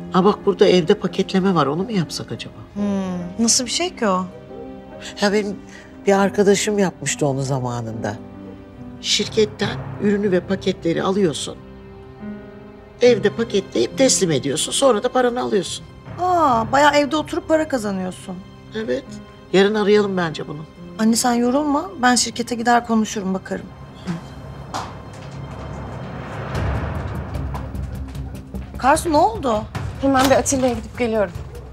Ha bak burada evde paketleme var. Onu mu yapsak acaba? Nasıl bir şey ki o? Ya benim bir arkadaşım yapmıştı onu zamanında. Şirketten ürünü ve paketleri alıyorsun. Evde paketleyip teslim ediyorsun. Sonra da paranı alıyorsun. Bayağı evde oturup para kazanıyorsun. Evet. Yarın arayalım bence bunu. Anne sen yorulma. Ben şirkete gider konuşurum, bakarım. Karsu ne oldu? Hemen bir Atilla'ya gidip geliyorum.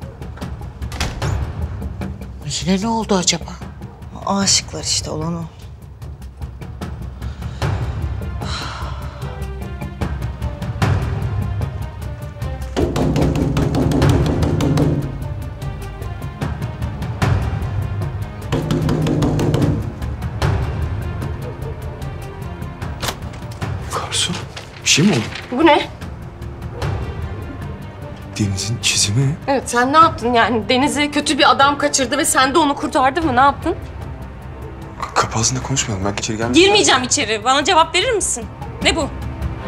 Yine ne oldu acaba? Aşıklar işte, olan o. Karsu, bir şey mi oldu? Bu ne? Deniz'in çizimi. Evet, sen ne yaptın yani? Deniz'i kötü bir adam kaçırdı ve sen de onu kurtardın mı? Ne yaptın? Kapı ağzında konuşmayalım. Ben içeri gelmeyeyim. Girmeyeceğim içeri. Bana cevap verir misin? Ne bu?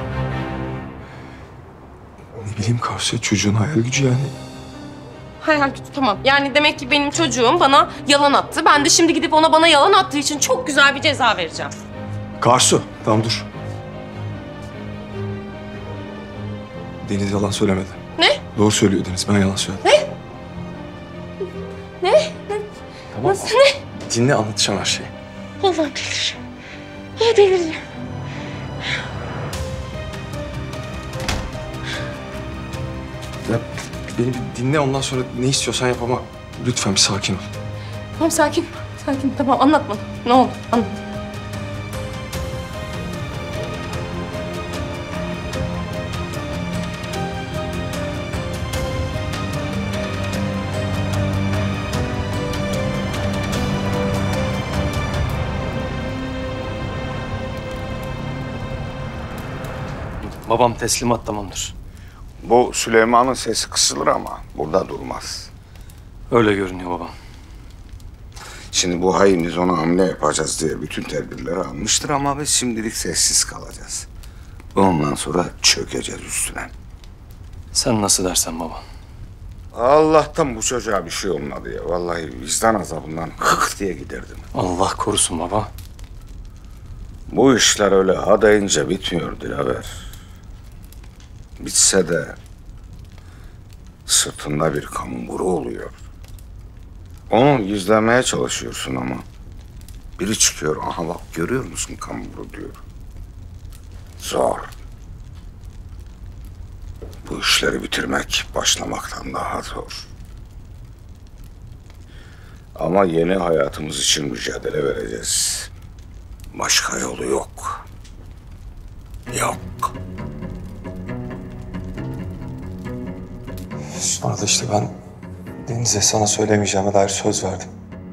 Ne bileyim Karsu, çocuğun hayal gücü yani. Hayal gücü, tamam. Yani demek ki benim çocuğum bana yalan attı. Ben de şimdi gidip ona bana yalan attığı için çok güzel bir ceza vereceğim. Karsu, tamam dur. Deniz yalan söylemedi. Ne? Doğru söylüyor Deniz, ben yalan söyledim. Ne? Tamam. Nasıl ne? Dinle, anlatacağım her şeyi. Allah'ım delireceğim. Ya delireceğim. Ya beni bir dinle, ondan sonra ne istiyorsan yap ama lütfen bir sakin ol. Tamam, sakin. Sakin, tamam. Anlat bana. Ne oldu? Anlat. Babam teslimat tamamdır. Bu Süleyman'ın sesi kısılır ama burada durmaz. Öyle görünüyor babam. Şimdi bu hainimiz ona hamle yapacağız diye bütün tedbirleri almıştır ama biz şimdilik sessiz kalacağız. Ondan sonra çökeceğiz üstüne. Sen nasıl dersen baba. Allah'tan bu çocuğa bir şey olmadı ya. Vallahi vicdan azabından hık diye giderdim. Allah korusun baba. Bu işler öyle ha deyince bitmiyor Dilaver. Bitse de sırtında bir kamburu oluyor. Onu gizlemeye çalışıyorsun ama biri çıkıyor, aha bak görüyor musun kamburu diyor. Zor. Bu işleri bitirmek başlamaktan daha zor. Ama yeni hayatımız için mücadele vereceğiz. Başka yolu yok. Yok. Sonra da işte ben Deniz'e sana söylemeyeceğime dair söz verdim.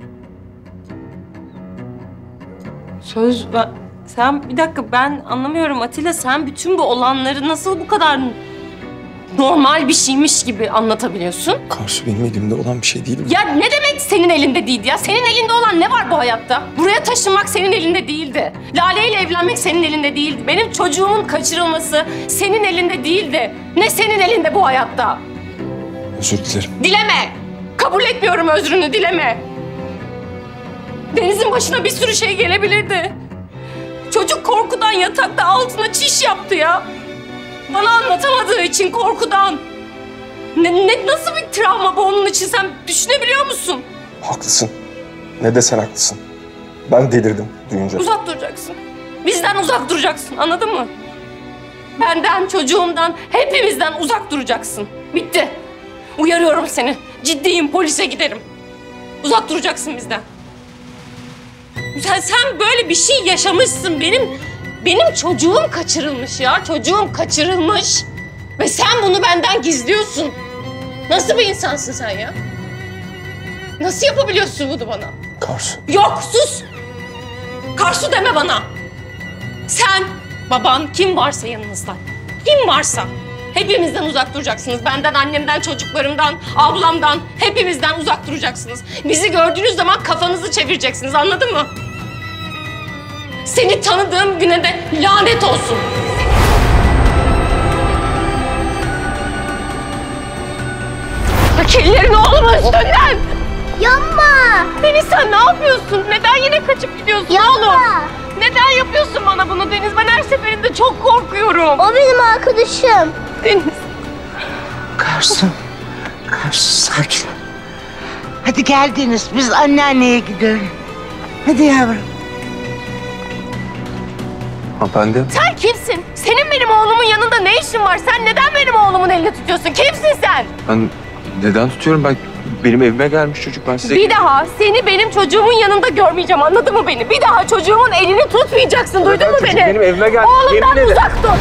Söz ver... Sen bir dakika, ben anlamıyorum Atilla. Sen bütün bu olanları nasıl bu kadar normal bir şeymiş gibi anlatabiliyorsun? Karsu, benim elimde olan bir şey değil mi? Ya ne demek senin elinde değildi ya? Senin elinde olan ne var bu hayatta? Buraya taşınmak senin elinde değildi. Lale ile evlenmek senin elinde değildi. Benim çocuğumun kaçırılması senin elinde değildi. Ne senin elinde bu hayatta? Özür dilerim. Dileme! Kabul etmiyorum özrünü, dileme. Deniz'in başına bir sürü şey gelebilirdi. Çocuk korkudan yatakta altına çiş yaptı ya. Bana anlatamadığı için korkudan. Nasıl bir travma bu onun için, sen düşünebiliyor musun? Haklısın. Ne desen haklısın. Ben delirdim duyunca. Uzak duracaksın. Bizden uzak duracaksın, anladın mı? Benden, çocuğumdan, hepimizden uzak duracaksın. Bitti. Uyarıyorum seni. Ciddiyim, polise giderim. Uzak duracaksın bizden. Sen böyle bir şey yaşamışsın. Benim çocuğum kaçırılmış ya. Çocuğum kaçırılmış. Ve sen bunu benden gizliyorsun. Nasıl bir insansın sen ya? Nasıl yapabiliyorsun bunu bana? Karsu. Yok, sus! Karsu deme bana. Sen, baban, kim varsa yanınızda. Kim varsa. Hepimizden uzak duracaksınız. Benden, annemden, çocuklarımdan, ablamdan, hepimizden uzak duracaksınız. Bizi gördüğünüz zaman kafanızı çevireceksiniz, anladın mı? Seni tanıdığım güne de lanet olsun. Çek ellerini oğlumun üstünden! Yapma! Deniz sen ne yapıyorsun? Neden yine kaçıp gidiyorsun oğlum? Neden yapıyorsun bana bunu Deniz? Ben her seferinde çok korkuyorum. O benim arkadaşım. Deniz. Karsu. Karsu sakin. Hadi geldiniz. Biz anneanneye gidelim. Hadi yavrum. Hanımefendi. Sen kimsin? Senin benim oğlumun yanında ne işin var? Sen neden benim oğlumun elini tutuyorsun? Kimsin sen? Ben neden tutuyorum? Benim evime gelmiş çocuk. Ben size... Bir daha seni benim çocuğumun yanında görmeyeceğim. Anladın mı beni? Bir daha çocuğumun elini tutmayacaksın. Duydun mu beni? Benim evime geldi. Oğlumdan Yemin ederim. uzak dur.